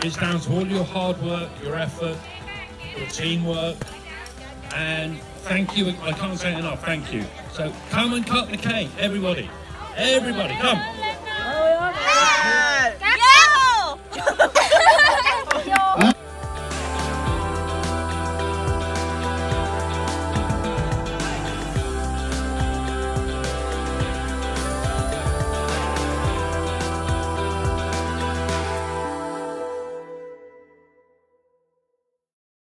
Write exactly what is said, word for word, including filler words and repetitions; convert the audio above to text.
It's down to all your hard work, your effort, your teamwork, and thank you. I can't say it enough. Thank you. So come and cut the cake, everybody. Everybody, come. Yeah!